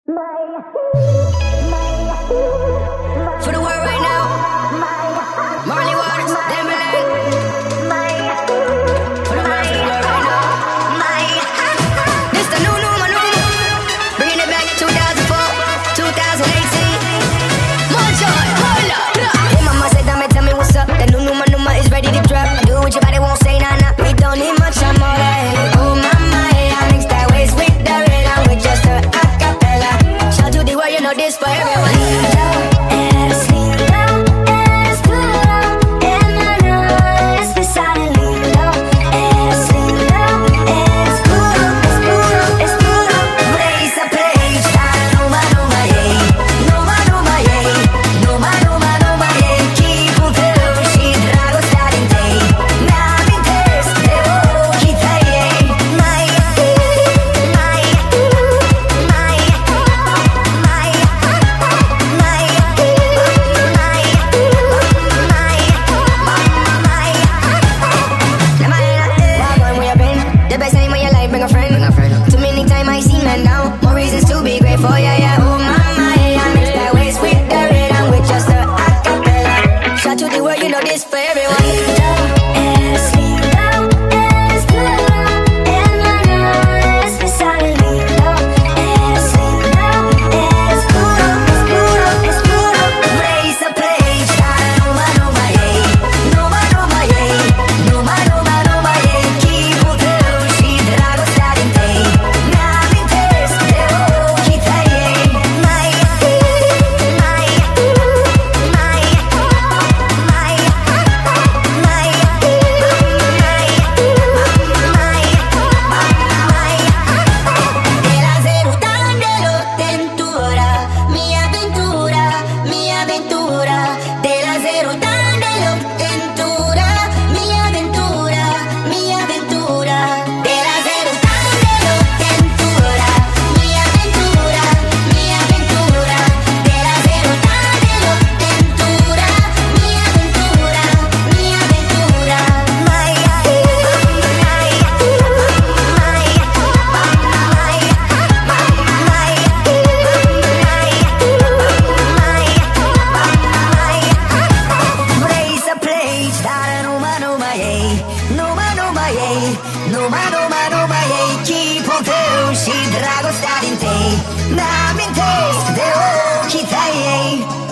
For the world right now, Marley Waters, Timberland. For the world right now, this the new bringing it back 2004, 2018. More joy, hold up. Hey mama said, tell me what's up. The new Numa is ready to drop. Do what your body won't say, nah. We don't need much, I'm alright. Oh mama, hey, I mix that waist with the rhythm with just a acapella. Shout to the world, you know this for everyone. Keep on doing, she drago sta in te. Na min taste, de o, kita